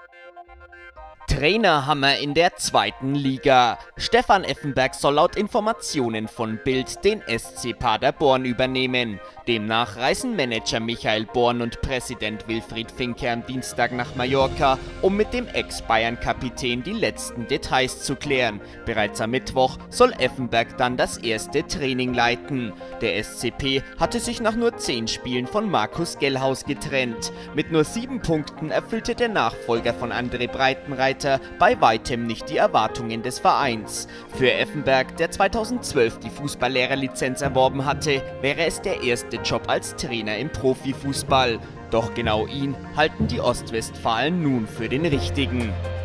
Trainerhammer in der zweiten Liga. Stefan Effenberg soll laut Informationen von Bild den SC Paderborn übernehmen. Demnach reisen Manager Michael Born und Präsident Wilfried Finke am Dienstag nach Mallorca, um mit dem Ex-Bayern-Kapitän die letzten Details zu klären. Bereits am Mittwoch soll Effenberg dann das erste Training leiten. Der SCP hatte sich nach nur 10 Spielen von Markus Gellhaus getrennt. Mit nur 7 Punkten erfüllte der Nachfolger von André Breitenreiter bei weitem nicht die Erwartungen des Vereins. Für Effenberg, der 2012 die Fußballlehrerlizenz erworben hatte, wäre es der erste Job als Trainer im Profifußball. Doch genau ihn halten die Ostwestfalen nun für den richtigen.